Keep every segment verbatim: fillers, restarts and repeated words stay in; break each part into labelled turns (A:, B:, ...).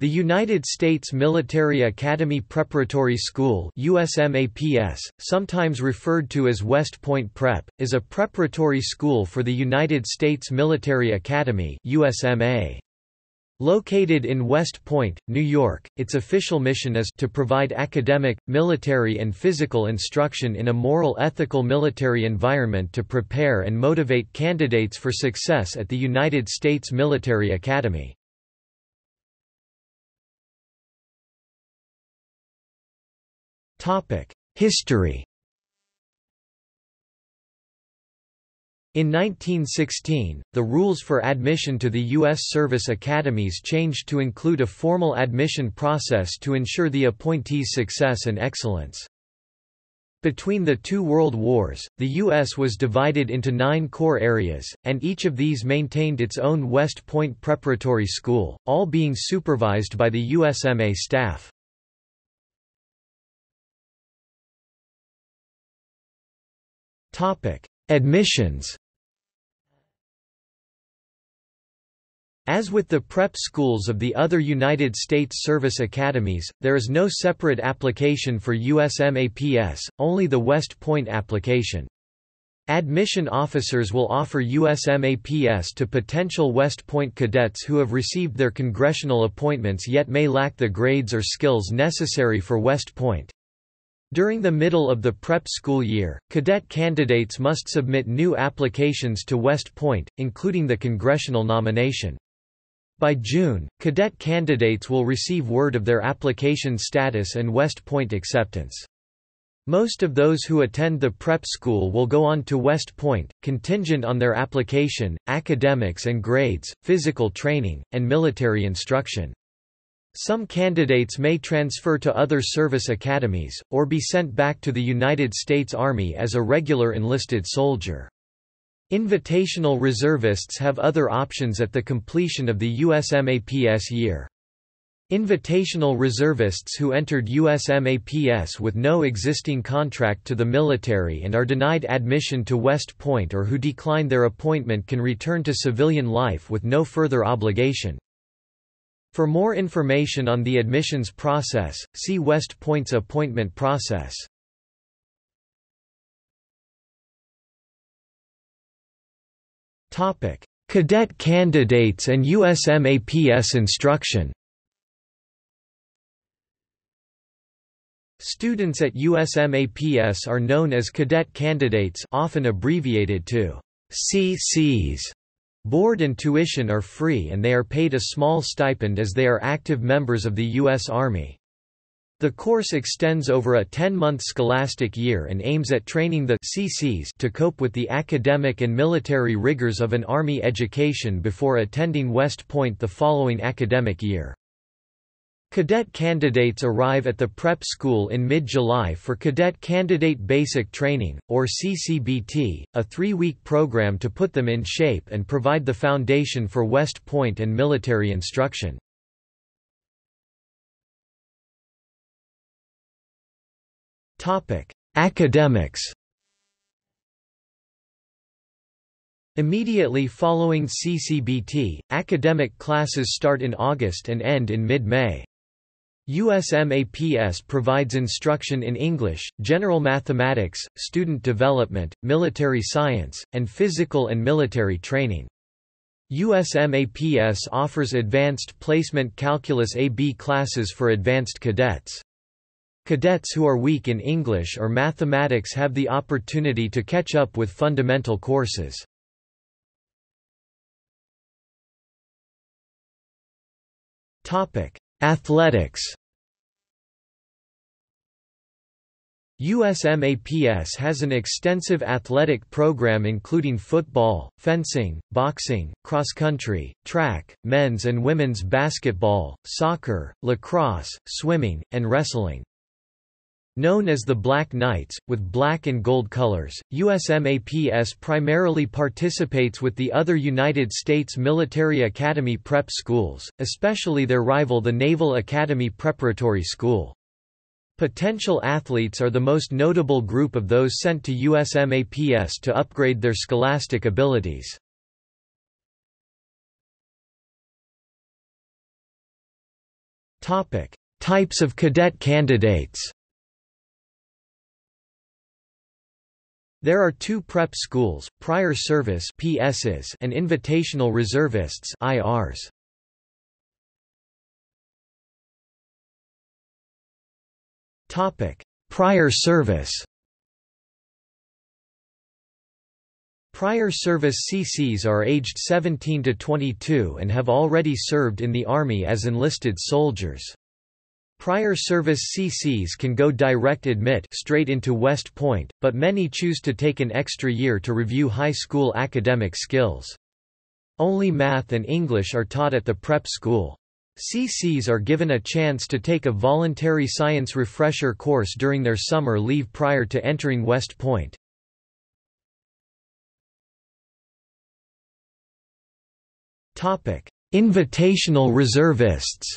A: The United States Military Academy Preparatory School (U S M A P S), sometimes referred to as West Point Prep, is a preparatory school for the United States Military Academy (U S M A). Located in West Point, New York, its official mission is to provide academic, military and physical instruction in a moral ethical military environment to prepare and motivate candidates for success at the United States Military Academy. History. In nineteen sixteen, the rules for admission to the U S service academies changed to include a formal admission process to ensure the appointees' success and excellence. Between the two world wars, the U S was divided into nine core areas, and each of these maintained its own West Point Preparatory School, all being supervised by the U S M A staff. Admissions. As with the prep schools of the other United States service academies, there is no separate application for U S M A P S, only the West Point application. Admission officers will offer U S M A P S to potential West Point cadets who have received their congressional appointments yet may lack the grades or skills necessary for West Point. During the middle of the prep school year, cadet candidates must submit new applications to West Point, including the congressional nomination. By June, cadet candidates will receive word of their application status and West Point acceptance. Most of those who attend the prep school will go on to West Point, contingent on their application, academics and grades, physical training, and military instruction. Some candidates may transfer to other service academies, or be sent back to the United States Army as a regular enlisted soldier. Invitational reservists have other options at the completion of the U S M A P S year. Invitational reservists who entered U S M A P S with no existing contract to the military and are denied admission to West Point or who decline their appointment can return to civilian life with no further obligation. For more information on the admissions process, see West Point's appointment process. Topic: Cadet candidates and U S M A P S instruction. Students at U S M A P S are known as cadet candidates, often abbreviated to C Cs. Board and tuition are free and they are paid a small stipend as they are active members of the U S Army. The course extends over a ten-month scholastic year and aims at training the C Cs to cope with the academic and military rigors of an Army education before attending West Point the following academic year. Cadet candidates arrive at the prep school in mid-July for Cadet Candidate Basic Training, or C C B T, a three-week program to put them in shape and provide the foundation for West Point and military instruction. Academics. Immediately following C C B T, academic classes start in August and end in mid-May. U S M A P S provides instruction in English, general mathematics, student development, military science, and physical and military training. U S M A P S offers advanced placement calculus A B classes for advanced cadets. Cadets who are weak in English or mathematics have the opportunity to catch up with fundamental courses. Athletics. U S M A P S has an extensive athletic program including football, fencing, boxing, cross-country, track, men's and women's basketball, soccer, lacrosse, swimming, and wrestling. Known as the Black Knights, with black and gold colors, U S M A P S primarily participates with the other United States Military Academy prep schools, especially their rival the Naval Academy Preparatory School. Potential athletes are the most notable group of those sent to U S M A P S to upgrade their scholastic abilities. Topic: Types of cadet candidates. There are two prep schools, prior service (P Ss) and invitational reservists (I Rs). Topic: Prior service. Prior service C Cs are aged seventeen to twenty-two and have already served in the Army as enlisted soldiers. Prior service C Cs can go direct admit straight into West Point, but many choose to take an extra year to review high school academic skills. Only math and English are taught at the prep school. C Cs are given a chance to take a voluntary science refresher course during their summer leave prior to entering West Point. Topic: Invitational reservists.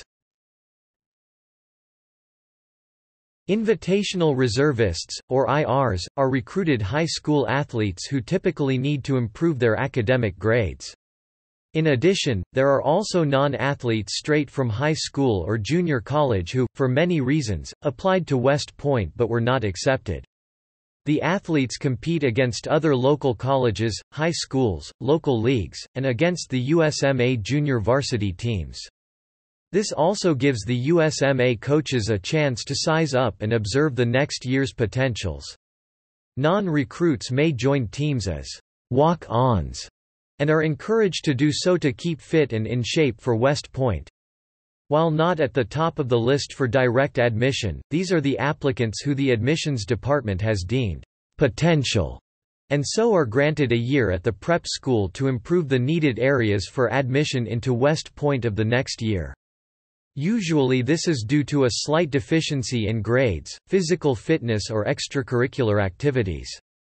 A: Invitational reservists, or I Rs, are recruited high school athletes who typically need to improve their academic grades. In addition, there are also non-athletes straight from high school or junior college who, for many reasons, applied to West Point but were not accepted. The athletes compete against other local colleges, high schools, local leagues, and against the U S M A junior varsity teams. This also gives the U S M A coaches a chance to size up and observe the next year's potentials. Non-recruits may join teams as walk-ons and are encouraged to do so to keep fit and in shape for West Point. While not at the top of the list for direct admission, these are the applicants who the admissions department has deemed potential, and so are granted a year at the prep school to improve the needed areas for admission into West Point of the next year. Usually this is due to a slight deficiency in grades, physical fitness or extracurricular activities.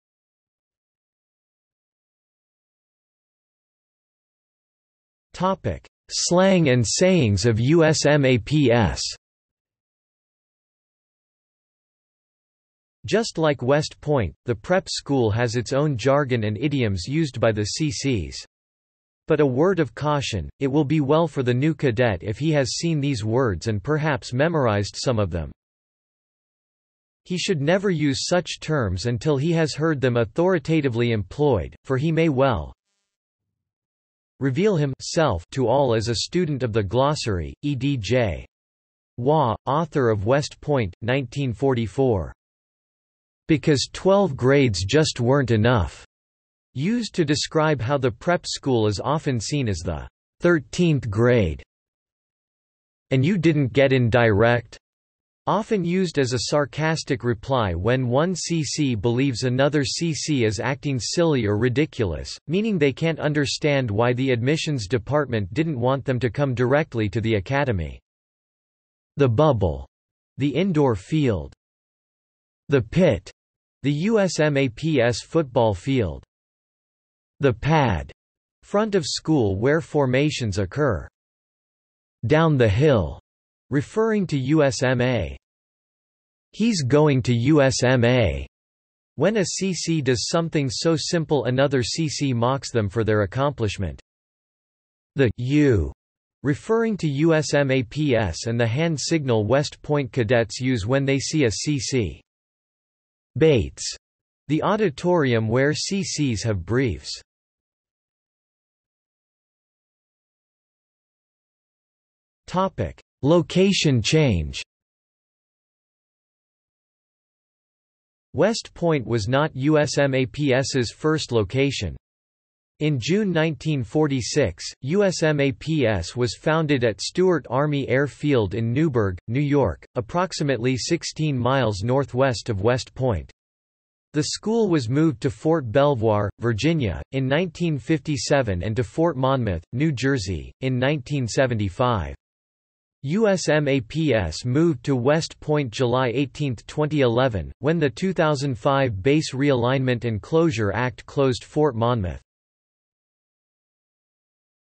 A: Topic: Slang and sayings of U S M A P S. Just like West Point, the prep school has its own jargon and idioms used by the C Cs. But a word of caution, it will be well for the new cadet if he has seen these words and perhaps memorized some of them. He should never use such terms until he has heard them authoritatively employed, for he may well reveal himself to all as a student of the glossary. E D J Waugh, author of West Point, nineteen forty-four. Because twelve grades just weren't enough, used to describe how the prep school is often seen as the thirteenth grade. And you didn't get in direct? Often used as a sarcastic reply when one C C believes another C C is acting silly or ridiculous, meaning they can't understand why the admissions department didn't want them to come directly to the academy. The bubble, the indoor field. The pit, the U S M A P S football field. The pad, front of school where formations occur. Down the hill, referring to U S M A. He's going to U S M A. When a C C does something so simple another C C mocks them for their accomplishment. The U, referring to U S M A P S and the hand signal West Point cadets use when they see a C C. Bates, the auditorium where C Cs have briefs. Topic: Location change. West Point was not U S M A P S's first location. In June nineteen forty-six, U S M A P S was founded at Stewart Army Air Field in Newburgh, New York, approximately sixteen miles northwest of West Point. The school was moved to Fort Belvoir, Virginia, in nineteen fifty-seven and to Fort Monmouth, New Jersey, in nineteen seventy-five. U S M A P S moved to West Point July eighteenth twenty eleven, when the two thousand five Base Realignment and Closure Act closed Fort Monmouth.